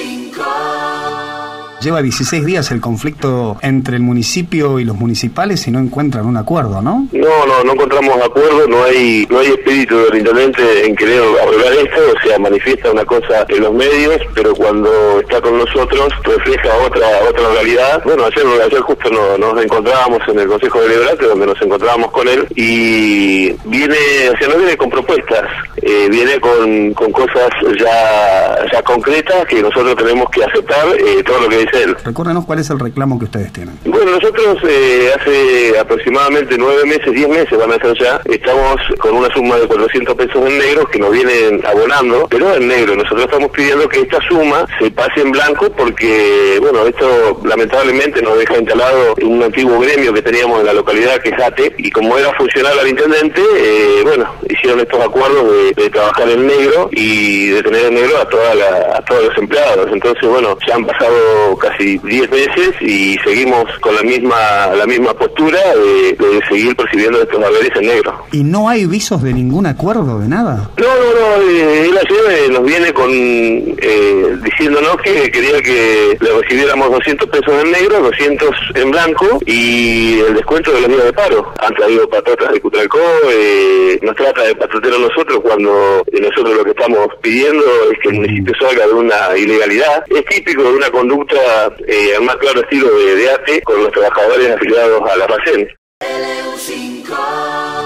Lleva 16 días el conflicto entre el municipio y los municipales y no encuentran un acuerdo, ¿no? No encontramos acuerdo, no hay espíritu del intendente en querer arreglar esto, o sea, manifiesta una cosa en los medios, pero cuando está con nosotros refleja otra realidad. Bueno, ayer justo nos encontrábamos en el Consejo Deliberante, donde nos encontrábamos con él, y no viene con propuestas, viene con cosas ya concretas que nosotros tenemos que aceptar, todo lo que dice él. Recuérdenos cuál es el reclamo que ustedes tienen. Bueno, nosotros hace aproximadamente 9 meses, 10 meses van a ser ya, estamos con una suma de 400 pesos en negro que nos vienen abonando, pero en negro. Nosotros estamos pidiendo que esta suma se pase en blanco porque, bueno, esto lamentablemente nos deja instalado en un antiguo gremio que teníamos en la localidad, que es ATE, y como era funcional al intendente, hicieron estos acuerdos de trabajar en negro y de tener en negro a todos los empleados. Entonces, bueno, ya han pasado casi 10 meses y seguimos con la misma postura de seguir percibiendo estos haberes en negro. ¿Y no hay visos de ningún acuerdo, de nada? No, él ayer nos viene diciéndonos que quería que le recibiéramos 200 pesos en negro, 200 en blanco y el descuento de los días de paro. Han traído patatas de Cutralcó, nos trata de patatero a nosotros cuando nosotros lo que estamos pidiendo es que el municipio salga de una ilegalidad. Es típico de una conducta al más claro estilo de ATE con los trabajadores afiliados a la RACEN.